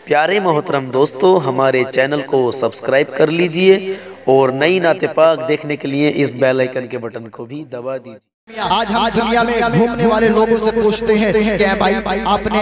प्यारे मोहतरम दोस्तों, हमारे चैनल को सब्सक्राइब कर लीजिए और नई नाते पाक देखने के लिए इस बेल आइकन के बटन को भी दबा दीजिए। आज हम दुनिया में घूमने वाले लोगों से पूछते हैं कि भाई आपने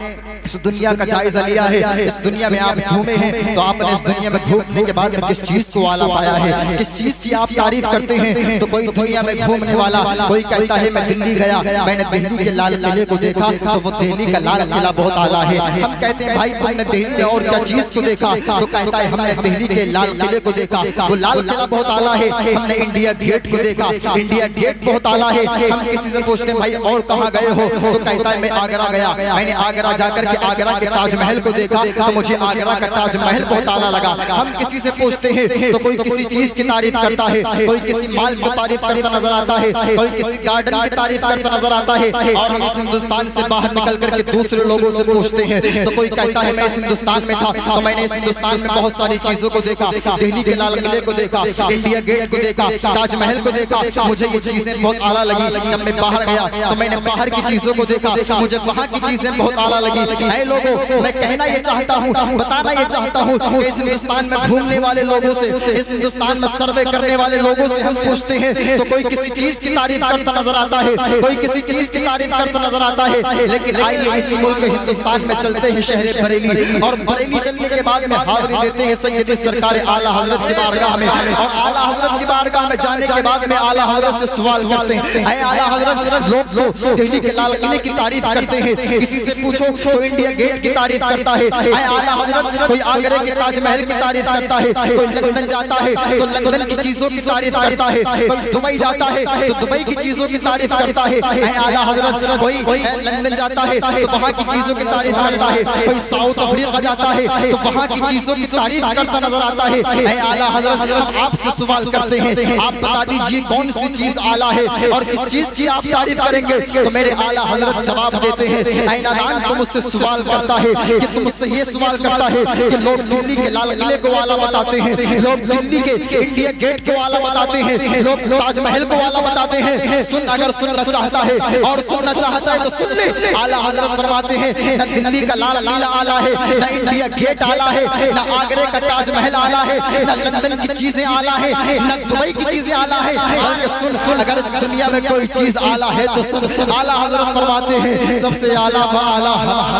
इस दुनिया का जायजा लिया है, इस दुनिया में आप घूमे हैं, तो आपने इस दुनिया में घूमने के बाद में किस चीज को आला पाया है, किस चीज की आप तारीफ करते हैं। तो कोई दुनिया में घूमने वाला कोई कहता है मैं दिल्ली गया, मैंने दिल्ली के लाल किले को देखा, तो वो दिल्ली का लाल किला बहुत आला है। हम कहते हैं भाई तुमने दिल्ली में और क्या चीज को देखा, तो कहता है हमने दिल्ली के लाल किले को देखा, वो लाल किला बहुत आला है। हमने इंडिया गेट को देखा, इंडिया गेट बहुत आला है। हम किसी से पूछते हैं भाई और कहाँ गए हो, तो कहता है मैं आगरा गया, मैंने आगरा जाकर के आगरा के ताजमहल को देखा, तो मुझे आगरा का ताजमहल बहुत आला लगा। हम किसी से पूछते हैं तो कोई किसी चीज की तारीफ करता है, कोई किसी माल की तारीफ करता नजर आता है, कोई किसी गार्डन की तारीफ करता नजर आता है। और हम इस हिंदुस्तान से बाहर निकल करके दूसरे लोगों से पूछते हैं तो कोई कहता है मैं इस हिंदुस्तान में था, तो मैंने इस हिंदुस्तान में बहुत सारी चीजों को देखा, दिल्ली के लाल किले को देखा, इंडिया गेट को देखा, ताजमहल को देखा, मुझे ये चीजें बहुत आला लगी। जब मैं बाहर गया तो मैंने बाहर की चीजों को देखा, मुझे वहाँ की चीजें बहुत आला लगी। ऐ लोगों, मैं कहना ये चाहता हूँ, बताना ये चाहता हूँ कि इस हिंदुस्तान में घूमने वाले लोगों से, इस हिंदुस्तान में सर्वे करने वाले लोगों से हम पूछते हैं तो कोई किसी चीज की तारीफ करता नजर आता है, कोई किसी चीज की तारीफ करता नजर आता है। लेकिन आइए इसी मुल्क हिंदुस्तान में चलते हैं शहर बरेली, और बरेली चलने के बाद में हाजिरी देते हैं सैयद सरकार आला हजरत की बारगाह में। और आला हजरत की बारगाह में जाने के बाद में आला हजरत से सवाल करते हैं, आला हजरत लोग दिल्ली के लाल किले की तारीफ करते हैं, किसी से पूछो तो इंडिया गेट की तारीफ करता है। आला हजरत कोई आगरा के ताजमहल की तारीफ करता है, कोई लंदन जाता है तो लंदन की चीजों की तारीफ करता है, कोई दुबई जाता है तो दुबई की चीजों की तारीफ करता है। आला हजरत कोई लंदन जाता है तो वहाँ की चीजों की तारीफ करता है, कोई साउथ अफ्रीका जाता है तो वहाँ की चीजों की तारीफ करता नजर आता है। आला हजरत हम आपसे सवाल करते हैं, आप बता दीजिए कौन सी चीज आला है और किस चीज की आप तारीफ करेंगे। तो मेरे आला हजरत जवाब देते हैं, ऐ नादान तुम मुझसे सवाल करता है कि तुम मुझसे ये सवाल करता है कि लोग दिल्ली के लाल किले को आला बताते हैं, लोग दिल्ली के इंडिया गेट को आला बताते हैं, लोग ताजमहल को आला बताते हैं। सुन, अगर सुनना चाहता है और सुनना चाहता है तो सुन ले। आला हजरत फरमाते हैं न दिल्ली का लाल किला आला है, न इंडिया गेट आला है, न आगरे का ताजमहल आला है, न लंदन की चीजें आला है, न दुबई की चीजें आला है। सुन, अगर इस दुनिया में कोई चीज आला है तो सुन, आला हजरत फरमाते हैं सबसे आला व आला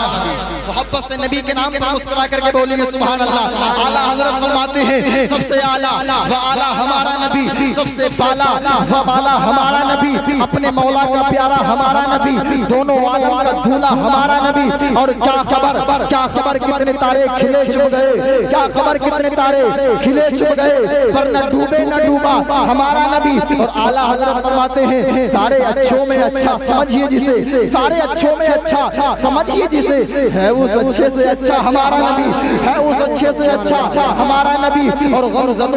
मोहब्बत से नबी के नाम पर मुस्कुरा करके बोलिए सुभान अल्लाह। आला हजरत फरमाते हैं सबसे आला व आला हमारा नबी, सबसे बाला व बाला हमारा नबी, अपने मौला का प्यारा हमारा नबी, दोनों आलम का दूल्हा हमारा नबी। और क्या खबर कितने तारे खिले छुप गए, क्या खबर कितने तारे खिले छुप गए, पर न डूबे न डूबा हमारा नबी। और आला हजरत फरमाते हैं सारे अच्छों में अच्छा समझिए जिसे, सारे अच्छों में अच्छा समझिए जिसे, है उस अच्छे से अच्छा हमारा नबी, है उस अच्छे से अच्छा हमारा नबी। और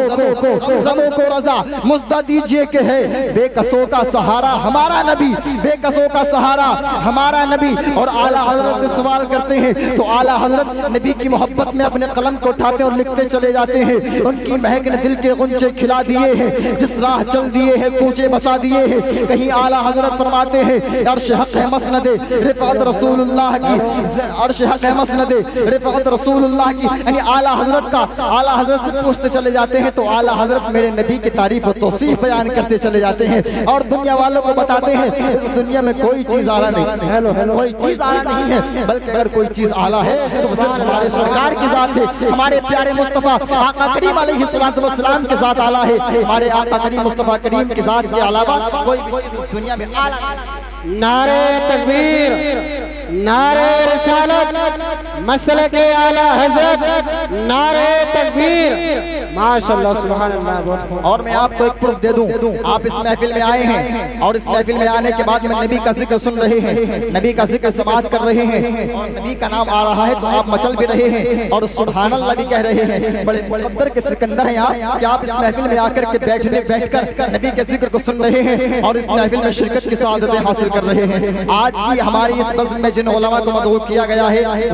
गमज़दों को रज़ा मुज़्दा दीजिए कि है बेकसों का सहारा हमारा नबी, बेकसों का सहारा हमारा नबी। और आला हजरत से सवाल करते हैं तो आला हजरत नबी की मोहब्बत में अपने कलम को उठाते और लिखते चले जाते हैं। उनकी महक ने दिल के गुंचे खिला दिए हैं, जिस राह चल दिए हैं कूचे बसा दिए हैं। कहीं आला हजरत फरमाते हैं अर्श हक है मसनदे रिफ़अत रसूलुल्लाह की, अर्श हक है मसनदे रिफ़अत रसूलुल्लाह की। यानी आला हजरत से पूछते चले जाते हैं तो आला हजरत मेरे नबी की तारीफ और तौसीफ बयान करते चले जाते हैं और दुनिया वालों को बताते हैं इस दुनिया में कोई चीज आला नहीं, कोई चीज आला नहीं है, बल्कि अगर कोई चीज आला है तो सिर्फ हमारे सरकार की जात है, हमारे प्यारे मुस्तफा आका करीम अलैहिस्सलातु वस्सलाम की जात आला है। हमारे आका करीम मुस्तफा करीम की जात के अलावा कोई इस दुनिया में आला। नारे तकबीर, नारे रिसालत, मसलक आला हजरत, नारे तकबीर, माशाअल्लाह सुभान अल्लाह। और मैं आपको एक प्रूफ दे दूं, आप इस महफिल में आए हैं और इस महफिल में आने के बाद में नबी का जिक्र सुन रहे हैं, नबी का जिक्र समाअत कर रहे हैं और नबी का नाम आ रहा है तो आप मचल भी रहे हैं और सुभान अल्लाह भी कह रहे हैं। बड़े मुक़द्दर के सिकंदर हैं आप कि आप इस महफिल में आकर के बैठकर नबी के जिक्र को सुन रहे हैं और इस महफिल में शिरकत की सआदतें हासिल कर रहे हैं। आज की हमारी इस बज़्म में जिन उलमा को मदऊँ किया गया है वो तमाम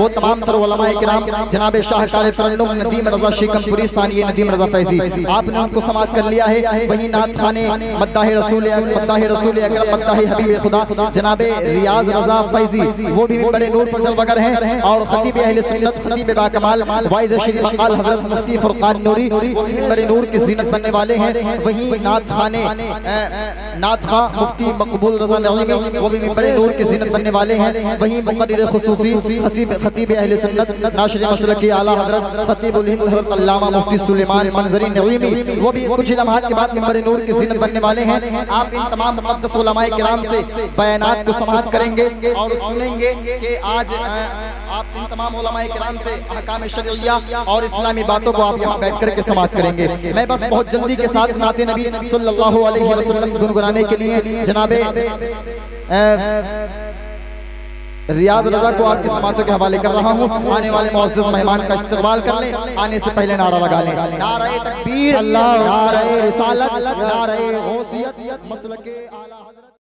तर उलमाए किराम जनाब शाहकार तरन्नुम नदीम रजा शिकमपुरी सानिए नदीम रजा फैजी, आपने उनको समाज कर लिया है। वहीं नात खाने मद्दाह रसूल अकरम मद्दाह हबीब खुदा जनाब रियाज रजा फैजी, वो भी बड़े नूर पर जलवागर हैं। और खतीब अहले सुन्नत खतीब बाकमाल वाइज शरीफ मकाल हजरत मुफ्ती फुरकान नूरी, वो भी बड़े नूर की ज़ीनत बनने वाले हैं। वहीं नात खाने नात खां मुफ्ती मकबूल रजा नईमी, वो भी बड़े नूर की ज़ीनत बनने वाले हैं। वहीं मुक़र्रिर खुसूसी खतीब अहले सुन्नत नाशिर मसलक के आला हज़रत खतीबुल हिंद हज़रत अल्लामा मुफ्ती सुलेमान मंजरी नईमी, वो भी कुछ लम्हात के बाद बड़े नूर की ज़ीनत बनने वाले हैं। आप इन तमाम मुक़द्दस उलमाए किराम से बयानात को समाअत करेंगे और सुनेंगे कि आज आप इन तमाम उलमाए किराम से अहकाम शरइया और इस्लामी बातों को आप यहाँ बैठ करके समाअत करेंगे। मैं बस बहुत जल्दी के साथ नाते नबी सल्लल्लाहु अलैहि वसल्लम गुनगुनाने के लिए जनाबे रियाज रजा को आपकी समाज के हवाले कर रहा हूँ। आने वाले मुअज़्ज़ज़ मेहमान का इस्तकबाल कर लें, आने से पहले नारा लगा लें, नारे तकबीर, नारे रिसालत, नारे गौसियत, मसलक के आला।